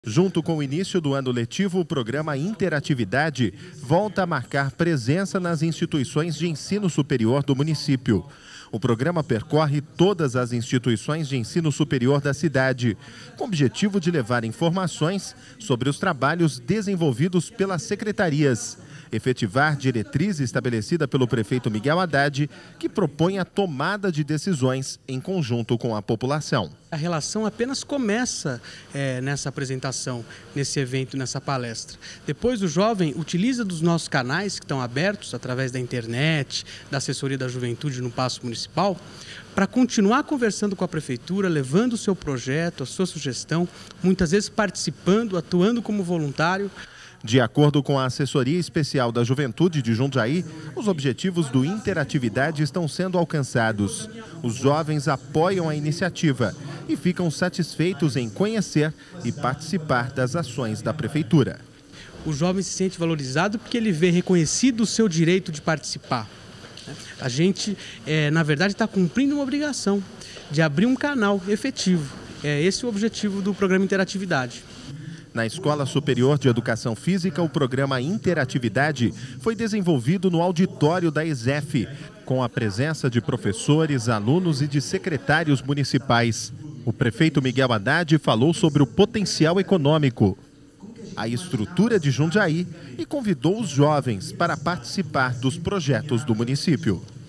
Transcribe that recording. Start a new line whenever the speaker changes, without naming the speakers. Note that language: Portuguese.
Junto com o início do ano letivo, o programa Interatividade volta a marcar presença nas instituições de ensino superior do município. O programa percorre todas as instituições de ensino superior da cidade, com o objetivo de levar informações sobre os trabalhos desenvolvidos pelas secretarias, efetivar diretriz estabelecida pelo prefeito Miguel Haddad, que propõe a tomada de decisões em conjunto com a população.
A relação apenas começa nessa apresentação, nesse evento, nessa palestra. Depois o jovem utiliza dos nossos canais que estão abertos através da internet, da assessoria da juventude no Paço Municipal, para continuar conversando com a prefeitura, levando o seu projeto, a sua sugestão, muitas vezes participando, atuando como voluntário.
De acordo com a Assessoria Especial da Juventude de Jundiaí, os objetivos do Interatividade estão sendo alcançados. Os jovens apoiam a iniciativa e ficam satisfeitos em conhecer e participar das ações da Prefeitura.
O jovem se sente valorizado porque ele vê reconhecido o seu direito de participar. A gente, na verdade, está cumprindo uma obrigação de abrir um canal efetivo. Esse é o objetivo do programa Interatividade.
Na Escola Superior de Educação Física, o programa Interatividade foi desenvolvido no auditório da ESEF, com a presença de professores, alunos e de secretários municipais. O prefeito Miguel Haddad falou sobre o potencial econômico, a estrutura de Jundiaí e convidou os jovens para participar dos projetos do município.